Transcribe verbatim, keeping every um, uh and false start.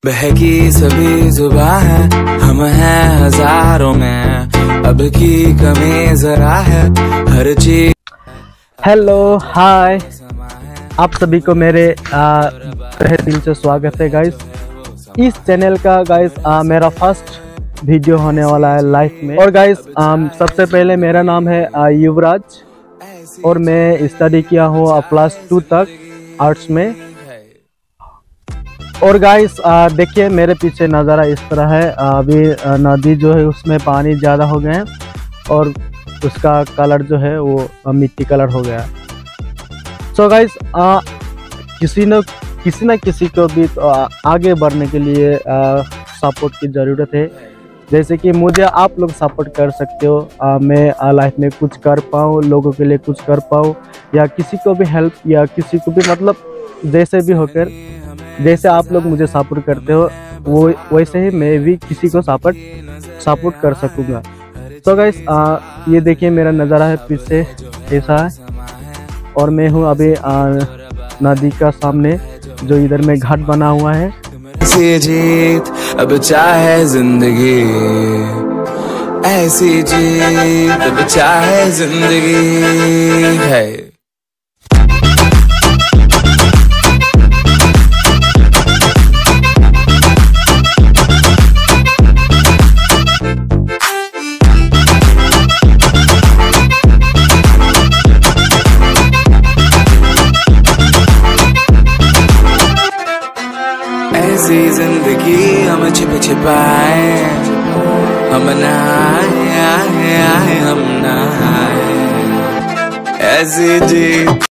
बहकी सभी जुबां है, हम हैं हजारों में, अब की कमी जरा है हर चीज। हेलो हाय, आप सभी को मेरे तहे दिल से स्वागत है गाइस। इस चैनल का गाइस मेरा फर्स्ट वीडियो होने वाला है लाइफ में। और गाइस सबसे पहले मेरा नाम है युवराज और मैं स्टडी किया हूँ प्लस टू तक आर्ट्स में। और गाइस देखिए मेरे पीछे नज़ारा इस तरह है। अभी नदी जो है उसमें पानी ज़्यादा हो गए हैं और उसका कलर जो है वो मिट्टी कलर हो गया। सो गाइस किसी न किसी न किसी को भी तो आगे बढ़ने के लिए सपोर्ट की ज़रूरत है। जैसे कि मुझे आप लोग सपोर्ट कर सकते हो, आ, मैं लाइफ में कुछ कर पाऊँ, लोगों के लिए कुछ कर पाऊँ, या किसी को भी हेल्प, या किसी को भी मतलब जैसे भी होकर जैसे आप लोग मुझे सपोर्ट करते हो वो वैसे ही मैं भी किसी को सपोर्ट सपोर्ट कर सकूँगा। तो गाइस ये देखिए मेरा नज़ारा है पीछे ऐसा है और मैं हूँ अभी नदी का सामने जो इधर में घाट बना हुआ है। ऐसी जीत अब चाहे जिंदगी, ऐसी जीत अब चाहे जिंदगी है। ऐसी जिंदगी हम छिप छिपाए, हम नहाए आए आए हम नहाए, ऐसी जी